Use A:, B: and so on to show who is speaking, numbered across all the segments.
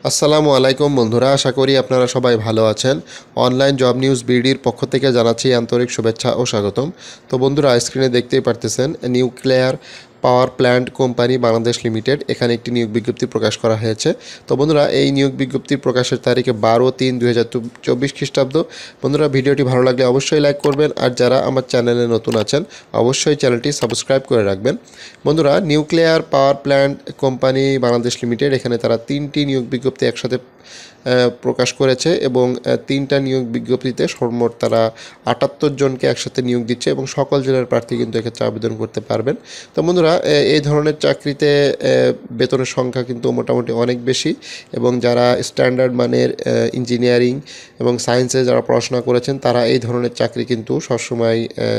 A: আসসালামু আলাইকুম বন্ধুরা, আশা করি আপনারা সবাই ভালো আছেন। অনলাইন জব নিউজ বিডির পক্ষ থেকে জানাচ্ছি আন্তরিক শুভেচ্ছা ও স্বাগতম। তো বন্ধুরা, স্ক্রিনে দেখতেই পারতেছেন nuclear power plant company Bangladesh limited, এখানে একটি নিয়োগ বিজ্ঞপ্তি প্রকাশ করা হয়েছে। তো বন্ধুরা, এই নিয়োগ বিজ্ঞপ্তির প্রকাশের তারিখে 12/3/2024 খ্রিস্টাব্দ। বন্ধুরা, ভিডিওটি ভালো লাগলে অবশ্যই লাইক করবেন, আর যারা আমার চ্যানেলে নতুন আছেন অবশ্যই চ্যানেলটি সাবস্ক্রাইব করে রাখবেন। বন্ধুরা, nuclear power plant company Bangladesh limited, এখানে তারা 3টি নিয়োগ বিজ্ঞপ্তি একসাথে প্রকাশ করেছে এবং 3টা নিয়োগ বিজ্ঞপ্তিতে সর্বমোট তারা 78 জনকে একসাথে নিয়োগ দিচ্ছে এবং সকল জেলার প্রার্থী কিন্তু এক্ষেত্রে আবেদন করতে পারবেন। তো বন্ধুরা, এই ধরনের চাকরিতে বেতনের সংখ্যা কিন্তু মোটামুটি অনেক বেশি, এবং যারা স্ট্যান্ডার্ড মানের ইঞ্জিনিয়ারিং এবং সায়েন্সে যারা পড়াশোনা করেছেন তারা এই ধরনের চাকরি কিন্তু সবসময়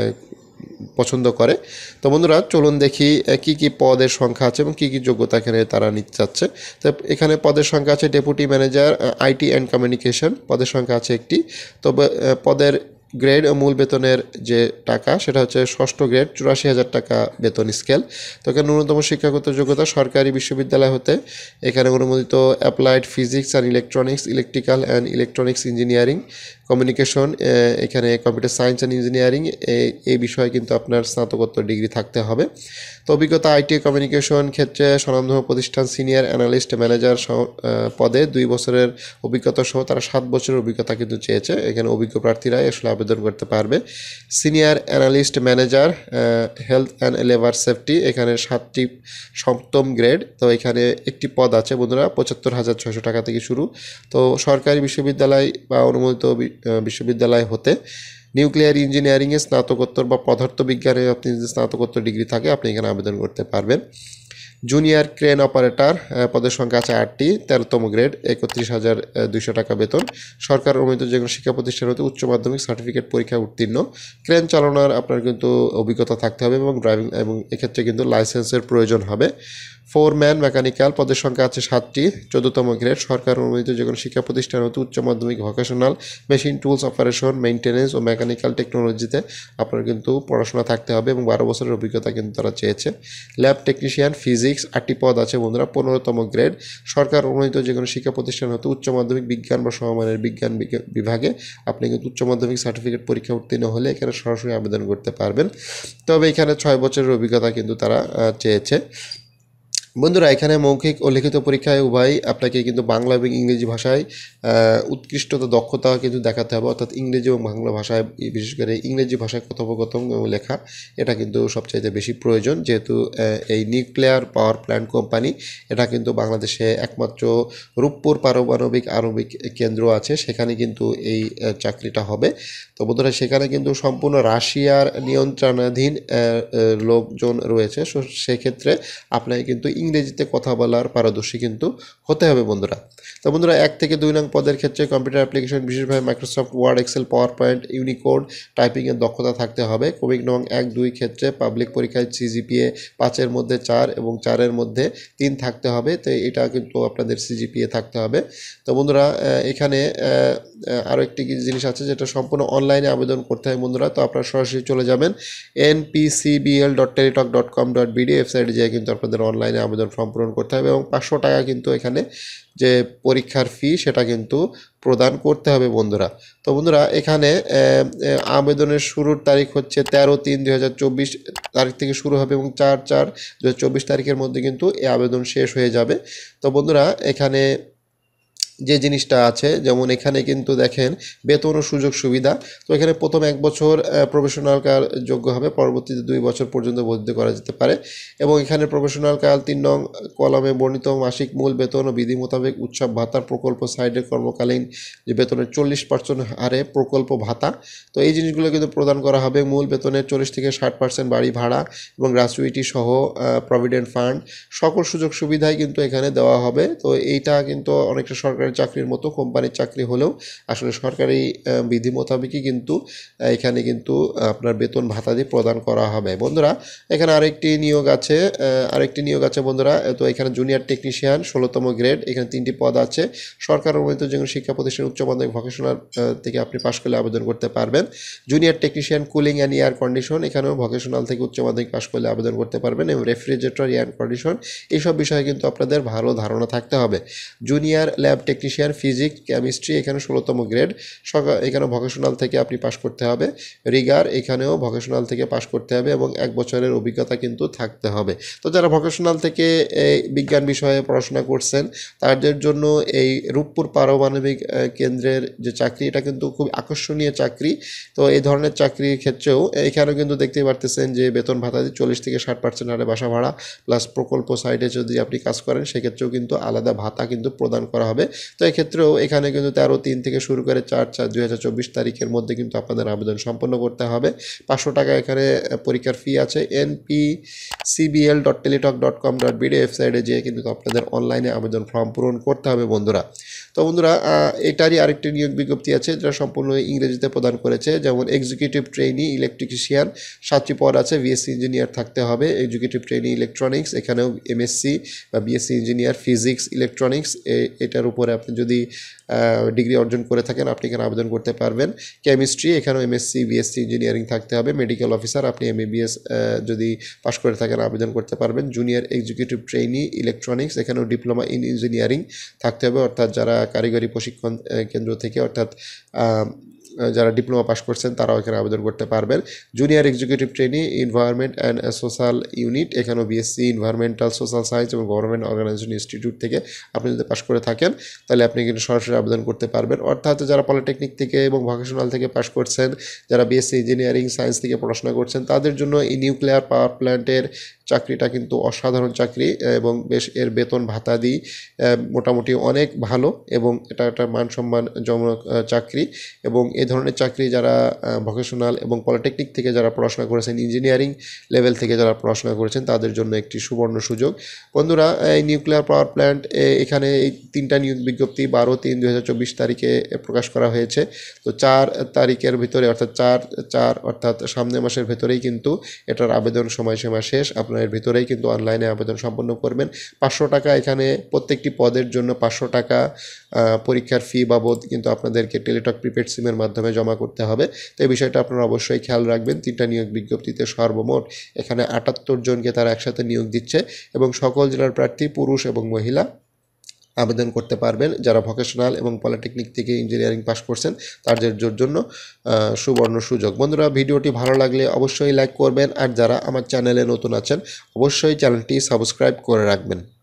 A: পছন্দ করে। তো বন্ধুরা, চলুন দেখি কি কি পদের সংখ্যা আছে এবং কি কি যোগ্যতা এখানে তারা নিতে চাচ্ছে। তো এখানে পদের সংখ্যা আছে deputy manager IT and communication, পদের সংখ্যা আছে একটি। তবে পদের গ্রেড ও মূল বেতনের যে টাকা সেটা হচ্ছে ষষ্ঠ গ্রেড 84,000 টাকা বেতন স্কেল। তো এখানে ন্যূনতম শিক্ষাগত যোগ্যতা সরকারি বিশ্ববিদ্যালয় হতে এখানে অনুমোদিত applied physics and electronics, electrical and electronics engineering, communication, এখানে কম্পিউটার সায়েন্স অ্যান্ড ইঞ্জিনিয়ারিং, এই বিষয়ে কিন্তু আপনার স্নাতকোত্তর ডিগ্রি থাকতে হবে। তো অভিজ্ঞতা আইটি কমিউনিকেশন ক্ষেত্রে স্বনামধন্য প্রতিষ্ঠান সিনিয়র অ্যানালিস্ট ম্যানেজার পদে 2 বছরের অভিজ্ঞতা সহ তারা 7 বছরের অভিজ্ঞতা কিন্তু চেয়েছে। এখানে অভিজ্ঞ প্রার্থীরাই আসলে আবেদন করতে পারবে। Senior analyst manager health and labour safety, এখানে 7টি 7ম গ্রেড। তো এখানে একটি পদ আছে বন্ধুরা, 75,600 টাকা থেকে শুরু। তো সরকারি বিশ্ববিদ্যালয় বা অনুমোদিত বিশ্ববিদ্যালয় হতে নিউক্লিয়ার ইঞ্জিনিয়ারিংয়ে স্নাতকোত্তর বা পদার্থবিজ্ঞানে আপনি যদি স্নাতকোত্তর ডিগ্রি থাকে আপনি এখানে আবেদন করতে পারবেন। জুনিয়র ক্রেন অপারেটর, পদের সংখ্যা আছে 8টি, 13তম গ্রেড, 31,200 টাকা বেতন। সরকার অনুমোদিত যে কোনো শিক্ষা প্রতিষ্ঠান হতে উচ্চ মাধ্যমিক সার্টিফিকেট পরীক্ষায় উত্তীর্ণ। ক্রেন চালানোর আপনার কিন্তু অভিজ্ঞতা থাকতে হবে এবং ড্রাইভিং, এবং এক্ষেত্রে কিন্তু লাইসেন্সের প্রয়োজন হবে। ফোরম্যান মেকানিক্যাল, পদের সংখ্যা আছে 7টি, 14তম গ্রেড। সরকার অনুমোদিত যে কোনো শিক্ষা প্রতিষ্ঠান হতে উচ্চ মাধ্যমিক vocational machine tools operation, maintenance ও মেকানিক্যাল টেকনোলজিতে আপনার কিন্তু পড়াশোনা থাকতে হবে এবং 12 বছরের অভিজ্ঞতা কিন্তু তারা চেয়েছে। ল্যাব টেকনিশিয়ান ফিজিক্স, 8টি পদ আছে বন্ধুরা, 15তম গ্রেড। সরকার অনুমোদিত যে কোনো শিক্ষা প্রতিষ্ঠান হতে উচ্চ মাধ্যমিক বিজ্ঞান বা সমমানের বিজ্ঞান বিভাগে আপনি কিন্তু উচ্চ মাধ্যমিক সার্টিফিকেট পরীক্ষা উত্তীর্ণ হলে এখানে সরাসরি আবেদন করতে পারবেন। তবে এখানে 6 বছরের অভিজ্ঞতা কিন্তু তারা চেয়েছে। বন্ধুরা, এখানে মৌখিক ও লিখিত পরীক্ষায় উভয় আপনাকে কিন্তু বাংলা এবং ইংরেজি ভাষায় উৎকৃষ্টতা দক্ষতা কিন্তু দেখাতে হবে, অর্থাৎ ইংরেজি এবং বাংলা ভাষায়, বিশেষ করে ইংরেজি ভাষায় কথোপকথন এবং লেখা এটা কিন্তু সবচাইতে বেশি প্রয়োজন, যেহেতু এই নিউক্লিয়ার পাওয়ার প্ল্যান্ট কোম্পানি এটা কিন্তু বাংলাদেশে একমাত্র রূপপুর পারমাণবিক আণবিক কেন্দ্র আছে, সেখানে কিন্তু এই চাকরিটা হবে। তো বন্ধুরা, সেখানে কিন্তু সম্পূর্ণ রাশিয়ার নিয়ন্ত্রণাধীন লোকজন রয়েছে, সো সেক্ষেত্রে আপনাকে কিন্তু ইংরেজিতে কথা বলার পারদর্শী কিন্তু হতে হবে বন্ধুরা। তো বন্ধুরা, 1 থেকে 2 নং পদের ক্ষেত্রে কম্পিউটার অ্যাপ্লিকেশন, বিশেষভাবে Microsoft Word, Excel, PowerPoint, Unicode টাইপিংয়ের দক্ষতা থাকতে হবে। ক্রমিক নং 1-2 ক্ষেত্রে পাবলিক পরীক্ষায় সিজিপিএ 5-এর মধ্যে 4 এবং 4-এর মধ্যে 3 থাকতে হবে। তো এটা কিন্তু আপনাদের সিজিপিএ থাকতে হবে। তো বন্ধুরা, এখানে আরও একটি জিনিস আছে যেটা সম্পূর্ণ অনলাইনে আবেদন করতে হয় বন্ধুরা। তো আপনারা সরাসরি চলে যাবেন npcbl.teletalk.com.bd ওয়েবসাইটে যেয়ে কিন্তু আপনাদের অনলাইনে আবেদন ফর্ম পূরণ করতে হবে এবং 500 টাকা কিন্তু এখানে যে পরীক্ষার ফি সেটা কিন্তু প্রদান করতে হবে বন্ধুরা। তো বন্ধুরা, এখানে আবেদনের শুরুর তারিখ হচ্ছে 13/3/2024 তারিখ থেকে শুরু হবে এবং 4/4/2024 তারিখের মধ্যে কিন্তু এই আবেদন শেষ হয়ে যাবে। তো বন্ধুরা, এখানে যে জিনিসটা আছে, যেমন এখানে কিন্তু দেখেন বেতন ও সুযোগ সুবিধা। তো এখানে প্রথম 1 বছর প্রফেশনাল কাল যোগ্য হবে, পরবর্তীতে 2 বছর পর্যন্ত বর্ধিত করা যেতে পারে। এবং এখানে প্রফেশনাল কাল 3 নং কলামে বর্ণিত মাসিক মূল বেতন ও বিধি মোতাবেক উৎসব ভাতার প্রকল্প সাইডের কর্মকালীন যে বেতনের 40% হারে প্রকল্প ভাতা, তো এই জিনিসগুলো কিন্তু প্রদান করা হবে। মূল বেতনের 40 থেকে 60% বাড়ি ভাড়া এবং গ্র্যাচুইটি সহ প্রভিডেন্ট ফান্ড সকল সুযোগ সুবিধাই কিন্তু এখানে দেওয়া হবে। তো এইটা কিন্তু অনেকটা সরকারি সরকারি চাকরির মতো, কোম্পানির চাকরি হলেও আসলে সরকারি বিধি মোতাবেকই কিন্তু এখানে কিন্তু আপনার বেতন ভাতা দিয়ে প্রদান করা হবে। বন্ধুরা এখানে আরেকটি নিয়োগ আছে বন্ধুরা। তো এখানে জুনিয়র টেকনিশিয়ান 16তম গ্রেড, এখানে 3টি পদ আছে। সরকার অনুমোদিত যে কোনো শিক্ষা প্রতিষ্ঠান উচ্চ মাধ্যমিক ভোকেশনাল থেকে আপনি পাশ করলে আবেদন করতে পারবেন। Junior technician cooling and air condition, এখানেও ভোকেশনাল থেকে উচ্চ মাধ্যমিক পাশ করলে আবেদন করতে পারবেন। এবং রেফ্রিজারেটর এয়ার কন্ডিশন, এইসব বিষয়ে কিন্তু আপনাদের ভালো ধারণা থাকতে হবে। Junior lab technician physics chemistry, এখানে 16তম গ্রেড, এখানে ভোকেশনাল থেকে আপনি পাশ করতে হবে। রিগার, এখানেও ভোকেশনাল থেকে পাশ করতে হবে এবং 1 বছরের অভিজ্ঞতা কিন্তু থাকতে হবে। তো যারা ভোকেশনাল থেকে এই বিজ্ঞান বিষয়ে পড়াশোনা করছেন তাদের জন্য এই রূপপুর পারমাণবিক কেন্দ্রের যে চাকরি, এটা কিন্তু খুব আকর্ষণীয় চাকরি। তো এই ধরনের চাকরির ক্ষেত্রেও এখানেও কিন্তু দেখতেই পারতেছেন যে বেতন ভাতা দিয়ে 40 থেকে 60% হারে বাসা ভাড়া প্লাস প্রকল্প সাইডে যদি আপনি কাজ করেন সেক্ষেত্রেও কিন্তু আলাদা ভাতা কিন্তু প্রদান করা হবে। তো এক্ষেত্রেও এখানে কিন্তু 13/3 থেকে শুরু করে 4/4/2024 তারিখের মধ্যে কিন্তু আপনাদের আবেদন সম্পন্ন করতে হবে। 500 টাকা এখানে পরীক্ষার ফি আছে। npcbl.teletalk.com.bd ওয়েবসাইটে যেয়ে কিন্তু আপনাদের অনলাইনে আবেদন ফর্ম পূরণ করতে হবে বন্ধুরা। তো বন্ধুরা এটারই আরেকটি নিয়োগ বিজ্ঞপ্তি আছে যেটা সম্পূর্ণ ইংরেজিতে প্রদান করেছে। যেমন এক্সিকিউটিভ ট্রেনি ইলেকট্রিশিয়ান 7টি পদ আছে। বিএসসি ইঞ্জিনিয়ার থাকতে হবে। এক্সিকিউটিভ ট্রেনি ইলেকট্রনিক্স, এখানেও এমএসসি বা বিএসসি ইঞ্জিনিয়ার ফিজিক্স ইলেকট্রনিক্স এটার উপরে আপনি যদি ডিগ্রি অর্জন করে থাকেন আপনি এখানে আবেদন করতে পারবেন। কেমিস্ট্রি, এখানেও এমএসসি বিএসসি ইঞ্জিনিয়ারিং থাকতে হবে। মেডিকেল অফিসার, আপনি এমবিবিএস যদি পাশ করে থাকেন আবেদন করতে পারবেন। জুনিয়র এক্সিকিউটিভ ট্রেনি ইলেকট্রনিক্স, এখানেও ডিপ্লোমা ইন ইঞ্জিনিয়ারিং থাকতে হবে, অর্থাৎ যারা কারিগরি প্রশিক্ষণ কেন্দ্র থেকে অর্থাৎ যারা ডিপ্লোমা পাশ করছেন তারাও এখানে আবেদন করতে পারবেন। Junior executive trainee environment and social unit, এখানেও বিএসসি এনভায়রনমেন্টাল সোশ্যাল সায়েন্স এবং গভর্নমেন্ট অর্গানাইজেশন ইনস্টিটিউট থেকে আপনি যদি পাশ করে থাকেন তাহলে আপনি কিন্তু সরাসরি আবেদন করতে পারবেন। অর্থাৎ যারা পলিটেকনিক থেকে এবং ভোকেশনাল থেকে পাশ করছেন, যারা বিএসসি ইঞ্জিনিয়ারিং সায়েন্স থেকে পড়াশোনা করছেন তাদের জন্য এই নিউক্লিয়ার পাওয়ার প্ল্যান্টের চাকরিটা কিন্তু অসাধারণ চাকরি এবং বেশ এর বেতন ভাতা দিই মোটামুটি অনেক ভালো এবং এটা একটা মানসম্মানজনক চাকরি। এবং এই ধরনের চাকরি যারা ভোকেশনাল এবং পলিটেকনিক থেকে যারা পড়াশোনা করেছেন, ইঞ্জিনিয়ারিং লেভেল থেকে যারা পড়াশোনা করেছেন তাদের জন্য একটি সুবর্ণ সুযোগ। বন্ধুরা এই নিউক্লিয়ার পাওয়ার প্ল্যান্ট এখানে এই 3টা নিয়োগ বিজ্ঞপ্তি 12/3/2024 তারিখে প্রকাশ করা হয়েছে। তো 4 তারিখের ভিতরে অর্থাৎ 4 অর্থাৎ সামনের মাসের ভেতরেই কিন্তু এটার আবেদন সময়সীমা শেষ। আপনার এর ভিতরেই কিন্তু অনলাইনে আবেদন সম্পন্ন করবেন। 500 টাকা এখানে প্রত্যেকটি পদের জন্য 500 টাকা পরীক্ষার ফি বাবদ কিন্তু আপনাদেরকে টেলিটক প্রিপেড সিমের মাধ্যমে জমা করতে হবে। তো এই বিষয়টা আপনারা অবশ্যই খেয়াল রাখবেন। 3টা নিয়োগ বিজ্ঞপ্তিতে সর্বমোট এখানে 78 জনকে তারা একসাথে নিয়োগ দিচ্ছে এবং সকল জেলার প্রার্থী পুরুষ এবং মহিলা আবেদন করতে পারবেন। যারা ভোকেশনাল এবং পলিটেকনিক থেকে ইঞ্জিনিয়ারিং পাশ করছেন তাদের জন্য সুবর্ণ সুযোগ। বন্ধুরা ভিডিওটি ভালো লাগলে অবশ্যই লাইক করবেন আর যারা আমার চ্যানেলে নতুন আছেন অবশ্যই চ্যানেলটি সাবস্ক্রাইব করে রাখবেন।